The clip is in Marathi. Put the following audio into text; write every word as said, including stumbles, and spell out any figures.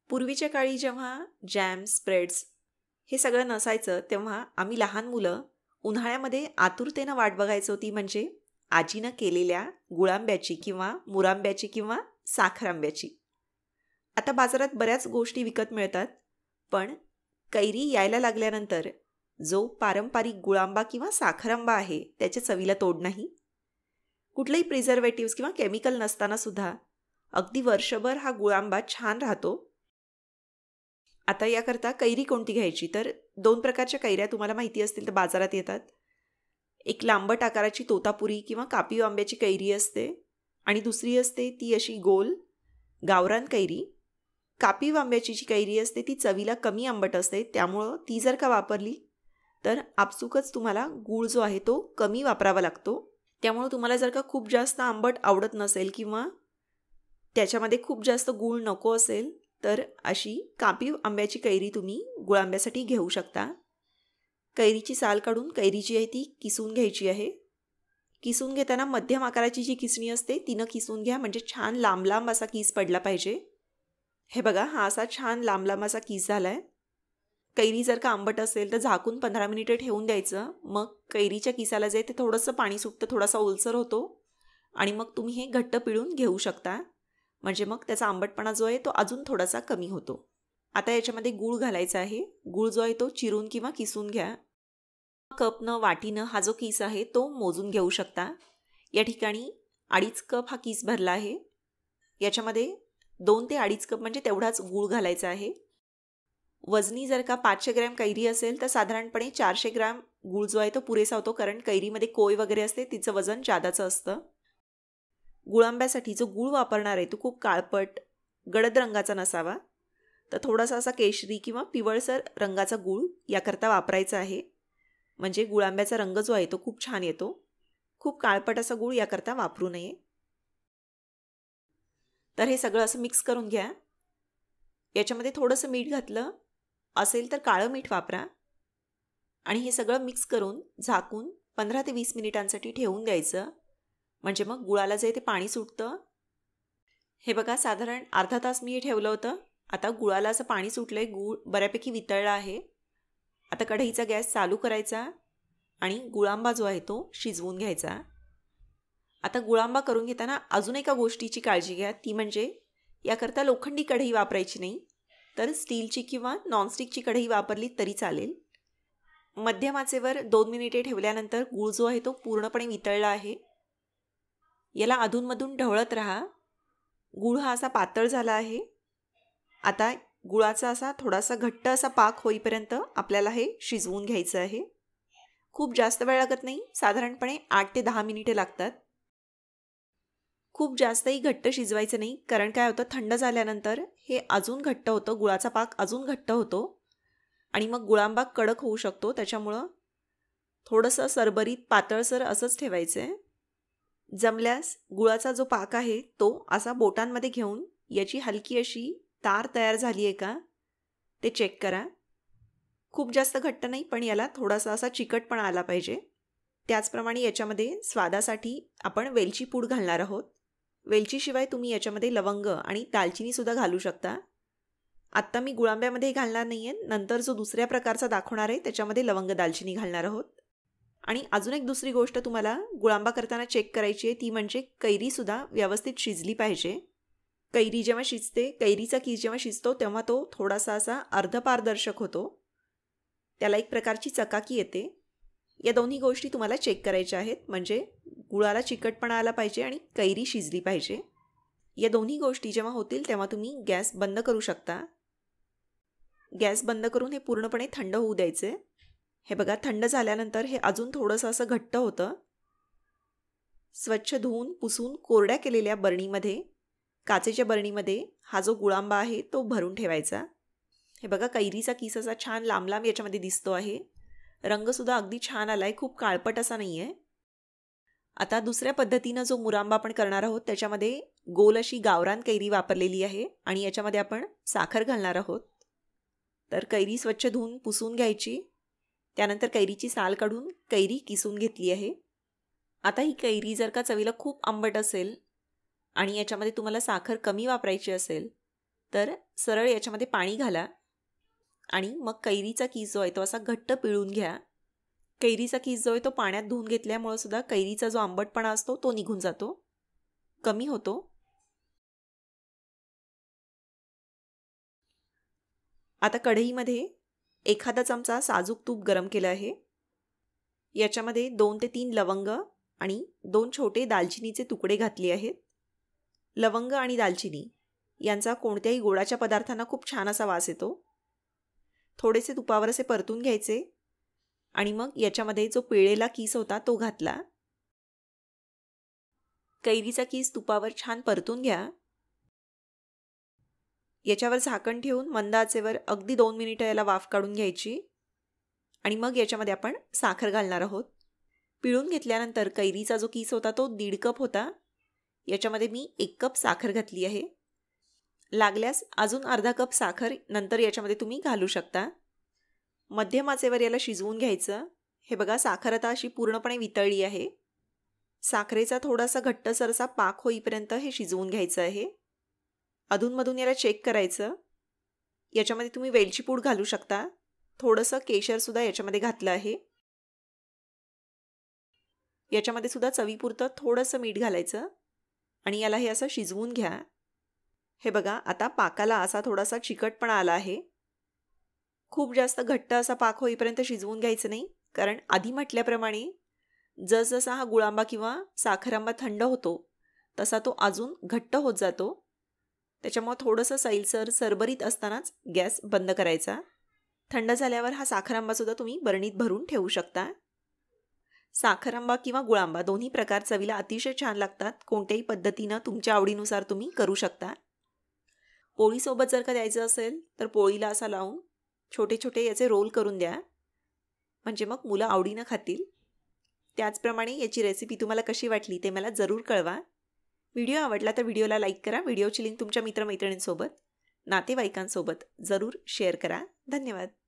पूर्वीच्या काळी जेव्हा जॅम, स्प्रेड्स हे सगळं नसायचं तेव्हा आम्ही लहान मुलं उन्हाळ्यामध्ये आतुरतेनं वाट बघायचो, ती म्हणजे आजीनं केलेल्या गुळांब्याची किंवा मुरांब्याची किंवा साखर आंब्याची. आता बाजारात बऱ्याच गोष्टी विकत मिळतात, पण कैरी यायला लागल्यानंतर जो पारंपरिक गुळांबा किंवा साखर आंबा आहे त्याच्या चवीला तोड नाही. कुठलेही प्रिझर्वेटिव्स किंवा केमिकल नसताना सुद्धा अगदी वर्षभर हा गुळांबा छान राहतो. आता याकरता कैरी कोणती घ्यायची, तर दोन प्रकारच्या कैऱ्या तुम्हाला माहिती असतील तर बाजारात येतात. एक लांबट आकाराची तोतापुरी किंवा कापीव आंब्याची कैरी असते आणि दुसरी असते ती अशी गोल गावरान कैरी. कापीव आंब्याची जी कैरी असते ती चवीला कमी आंबट असते, त्यामुळं ती जर का वापरली तर आपसुकच तुम्हाला गूळ जो आहे तो कमी वापरावा लागतो. त्यामुळं तुम्हाला जर का खूप जास्त आंबट आवडत नसेल किंवा त्याच्यामध्ये खूप जास्त गूळ नको असेल तर अशी कापीव आंब्याची कैरी तुम्ही गुळांब्यासाठी घेऊ शकता. कैरीची साल काढून कैरी जी आहे ती किसून घ्यायची आहे. किसून घेताना मध्यम आकाराची जी किसणी असते तिनं किसून घ्या, म्हणजे छान लांब लांब असा किस पडला पाहिजे. हे बघा, हा असा छान लांब लांब असा किस झाला आहे. कैरी जर का आंबट असेल तर झाकून पंधरा मिनिटं ठेवून द्यायचं. मग कैरीच्या किसाला जे ते थोडंसं पाणी सुटतं, थोडासा ओलसर होतो आणि मग तुम्ही हे घट्ट पिळून घेऊ शकता. म्हणजे मग त्याचा आंबटपणा जो आहे तो अजून थोडासा कमी होतो. आता याच्यामध्ये गूळ घालायचा आहे. गूळ जो आहे तो चिरून किंवा किसून घ्या. कपनं वाटीनं हा जो किस आहे तो मोजून घेऊ शकता. या ठिकाणी अडीच कप हा किस भरला आहे. याच्यामध्ये दोन ते अडीच कप म्हणजे तेवढाच गूळ घालायचा आहे. वजनी जर का पाचशे ग्रॅम कैरी असेल तर साधारणपणे चारशे ग्रॅम गूळ जो आहे तो पुरेसा होतो, कारण कैरीमध्ये कोय वगैरे असते, तिचं वजन जादाचं असतं. गुळांब्यासाठी जो गूळ वापरणार आहे तो खूप काळपट गडद रंगाचा नसावा, तर थोडासा असा केशरी किंवा पिवळसर रंगाचा गूळ याकरता वापरायचा आहे. म्हणजे गुळांब्याचा रंग जो आहे तो खूप छान येतो. खूप काळपट असा गूळ याकरता वापरू नये. तर हे सगळं असं मिक्स करून घ्या. याच्यामध्ये थोडंसं मीठ घातलं असेल तर काळं मीठ वापरा आणि हे सगळं मिक्स करून झाकून पंधरा ते वीस मिनिटांसाठी ठेवून द्यायचं. म्हणजे मग गुळाला जे ते पाणी सुटतं. हे बघा, साधारण अर्धा तास मी हे ठेवलं होतं. आता गुळाला असं पाणी सुटलंय, गूळ बऱ्यापैकी वितळला आहे. आता कढईचा गॅस चालू करायचा आणि गुळांबा जो आहे तो शिजवून घ्यायचा. आता गुळांबा करून घेताना अजून एका गोष्टीची काळजी घ्या, ती म्हणजे याकरता लोखंडी कढई वापरायची नाही, तर स्टीलची किंवा नॉनस्टिकची कढई वापरली तरी चालेल. मध्यम आचेवर दोन मिनिटे ठेवल्यानंतर गूळ जो आहे तो पूर्णपणे वितळला आहे. याला अधूनमधून ढवळत राहा. गूळ हा असा पातळ झाला आहे. आता गुळाचा असा थोडासा घट्ट असा पाक होईपर्यंत आपल्याला हे शिजवून घ्यायचं आहे. खूप जास्त वेळ लागत नाही, साधारणपणे आठ ते दहा मिनिटे लागतात. खूप जास्तही घट्ट शिजवायचं नाही, कारण काय होतं, थंड झाल्यानंतर हे अजून घट्ट होतं, गुळाचा पाक अजून घट्ट होतो आणि मग गुळांबा कडक होऊ शकतो. त्याच्यामुळं थोडंसं सरबरीत पातळसर असंच ठेवायचं आहे. जमल्यास गुळाचा जो पाक आहे तो असा बोटांमध्ये घेऊन याची हलकी अशी तार तयार झाली आहे का ते चेक करा. खूप जास्त घट्ट नाही, पण याला थोडासा असा चिकटपणा आला पाहिजे. त्याचप्रमाणे याच्यामध्ये स्वादासाठी आपण वेलची पूड घालणार आहोत. वेलचीशिवाय तुम्ही याच्यामध्ये लवंग आणि दालचिनीसुद्धा घालू शकता. आत्ता मी गुळांब्यामध्ये घालणार नाही आहे, नंतर जो दुसऱ्या प्रकारचा दाखवणार आहे त्याच्यामध्ये लवंग दालचिनी घालणार आहोत. आणि अजून एक दुसरी गोष्ट तुम्हाला गुळांबा करताना चेक करायची आहे, ती म्हणजे कैरीसुद्धा व्यवस्थित शिजली पाहिजे. कैरी जेव्हा शिजते, कैरीचा किस जेव्हा शिजतो तेव्हा तो थोडासा असा अर्धपारदर्शक होतो, त्याला एक प्रकारची चकाकी येते. या दोन्ही गोष्टी तुम्हाला चेक करायच्या आहेत, म्हणजे गुळाला चिकटपणा आला पाहिजे आणि कैरी शिजली पाहिजे. या दोन्ही गोष्टी जेव्हा होतील तेव्हा तुम्ही गॅस बंद करू शकता. गॅस बंद करून हे पूर्णपणे थंड होऊ द्यायचे. हे बघा, थंड झाल्यानंतर हे अजून थोडंसं असं घट्ट होतं. स्वच्छ धुवून पुसून कोरड्या केलेल्या बरणीमध्ये, काचेच्या बरणीमध्ये हा जो गुळांबा आहे तो भरून ठेवायचा. हे बघा, कैरीचा किस असा छान लांब लांब याच्यामध्ये दिसतो आहे. रंगसुद्धा अगदी छान आला आहे, खूप काळपट असा नाही आहे. आता दुसऱ्या पद्धतीनं जो मुरांबा आपण करणार आहोत त्याच्यामध्ये गोल अशी गावरान कैरी वापरलेली आहे आणि याच्यामध्ये आपण साखर घालणार आहोत. तर कैरी स्वच्छ धुवून पुसून घ्यायची. त्यानंतर कैरीची साल काढून कैरी किसून घेतली आहे. आता ही कैरी जर का चवीला खूप आंबट असेल आणि याच्यामध्ये तुम्हाला साखर कमी वापरायची असेल तर सरळ याच्यामध्ये पाणी घाला आणि मग कैरीचा कीस जो आहे तो असा घट्ट पिळून घ्या. कैरीचा कीस जो आहे तो पाण्यात धुवून घेतल्यामुळे सुद्धा कैरीचा जो आंबटपणा असतो तो निघून जातो, कमी होतो. आता कढईमध्ये एखादा चमचा साजूक तूप गरम केलं आहे. याच्यामध्ये दोन ते तीन लवंग आणि दोन छोटे दालचिनीचे तुकडे घातले आहेत. लवंग आणि दालचिनी यांचा कोणत्याही गोडाच्या पदार्थांना खूप छान असा वास येतो. थोडेसे तुपावर असे परतून घ्यायचे आणि मग याच्यामध्ये जो पिळलेला कीस होता तो घातला. कैरीचा कीस तुपावर छान परतून घ्या. याच्यावर झाकण ठेवून मंद आचेवर अगदी दोन मिनिटं याला वाफ काढून घ्यायची आणि मग याच्यामध्ये आपण साखर घालणार आहोत. पिळून घेतल्यानंतर कैरीचा जो कीस होता तो दीड कप होता. याच्यामध्ये मी एक कप साखर घातली आहे. लागल्यास अजून अर्धा कप साखर नंतर याच्यामध्ये तुम्ही घालू शकता. मध्यम आचेवर याला शिजवून घ्यायचं. हे बघा, साखर आता अशी पूर्णपणे वितळली आहे. साखरेचा थोडासा घट्टसर असा पाक होईपर्यंत हे शिजवून घ्यायचं आहे. अधूनमधून याला चेक करायचं. याच्यामध्ये तुम्ही वेलची पूड घालू शकता. थोडंसं केशरसुद्धा याच्यामध्ये घातलं आहे. याच्यामध्ये सुद्धा चवीपुरतं थोडंसं मीठ घालायचं आणि याला हे असं शिजवून घ्या. हे बघा, आता पाकाला असा थोडासा चिकटपणा आला आहे. खूप जास्त घट्ट असा पाक होईपर्यंत शिजवून घ्यायचं नाही, कारण आधी म्हटल्याप्रमाणे जसजसा हा गुळांबा किंवा साखरांबा थंड होतो तसा तो अजून घट्ट होत जातो. त्याच्यामुळे थोडंसं सैलसर सरबरीत असतानाच गॅस बंद करायचा. थंड झाल्यावर हा साखरांबासुद्धा तुम्ही बरणीत भरून ठेवू शकता. साखरांबा किंवा गुळांबा दोन्ही प्रकार चवीला अतिशय छान लागतात. कोणत्याही पद्धतीनं तुमच्या आवडीनुसार तुम्ही करू शकता. पोळीसोबत जर का द्यायचं असेल तर पोळीला असा लावून छोटे छोटे याचे रोल करून द्या, म्हणजे मग मुलं आवडीनं खातील. त्याचप्रमाणे याची रेसिपी तुम्हाला कशी वाटली ते मला जरूर कळवा. व्हिडिओ आवडला तर व्हिडिओला लाईक करा. व्हिडिओची लिंक तुमच्या मित्रमैत्रिणींसोबत, नातेवाईकांसोबत जरूर शेअर करा. धन्यवाद.